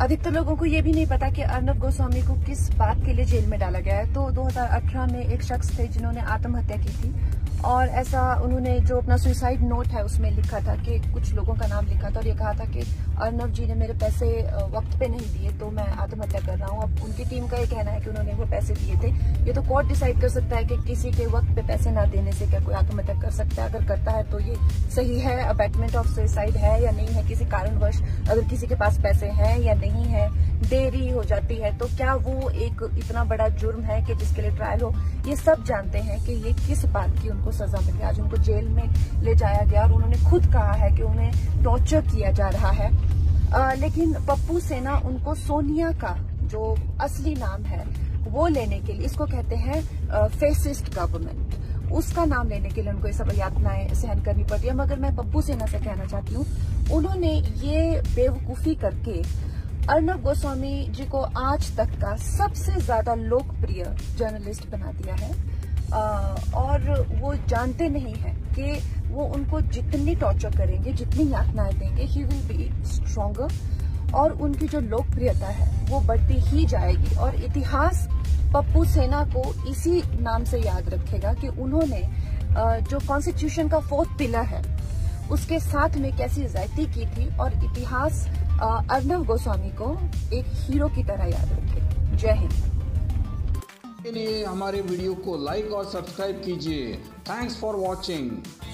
अधिकतर लोगों को ये भी नहीं पता कि अर्नब गोस्वामी को किस बात के लिए जेल में डाला गया है। तो 2018 में एक शख्स थे जिन्होंने आत्महत्या की थी और ऐसा उन्होंने जो अपना सुसाइड नोट है उसमें लिखा था कि कुछ लोगों का नाम लिखा था और ये कहा था कि अर्नब जी ने मेरे पैसे वक्त पे नहीं दिए तो मैं आत्महत्या कर रहा हूँ। अब उनकी टीम का ये कहना है कि उन्होंने वो पैसे दिए थे। ये तो कोर्ट डिसाइड कर सकता है कि किसी के वक्त पे पैसे ना देने से क्या कोई आत्महत्या कर सकता है। अगर करता है तो ये सही है, अबैटमेंट ऑफ सुसाइड है या नहीं है, किसी कारणवश अगर किसी के पास पैसे हैं या नहीं है, देरी हो जाती है तो क्या वो एक इतना बड़ा जुर्म है कि जिसके लिए ट्रायल हो। ये सब जानते हैं कि ये किस बात की उनको सजा मिली। आज उनको जेल में ले जाया गया और उन्होंने खुद कहा है कि उन्हें टॉर्चर किया जा रहा है। लेकिन पप्पू सेना उनको सोनिया का जो असली नाम है वो लेने के लिए, इसको कहते हैं फेसिस्ट गवर्नमेंट, उसका नाम लेने के लिए उनको ये सब यातनाएं सहन करनी पड़ती है। मगर मैं पप्पू सेना से कहना चाहती हूँ, उन्होंने ये बेवकूफी करके अर्नब गोस्वामी जी को आज तक का सबसे ज्यादा लोकप्रिय जर्नलिस्ट बना दिया है। और वो जानते नहीं है कि वो उनको जितनी टॉर्चर करेंगे, जितनी यातनाएं देंगे, ही विल बी स्ट्रॉन्गर और उनकी जो लोकप्रियता है वो बढ़ती ही जाएगी। और इतिहास पप्पू सेना को इसी नाम से याद रखेगा कि उन्होंने जो कॉन्स्टिट्यूशन का 4th पिलर है उसके साथ में कैसी ज्यादती की थी। और इतिहास अर्नब गोस्वामी को एक हीरो की तरह याद रखेगा। जय हिंद। हमारे वीडियो को लाइक और सब्सक्राइब कीजिए। Thanks for watching.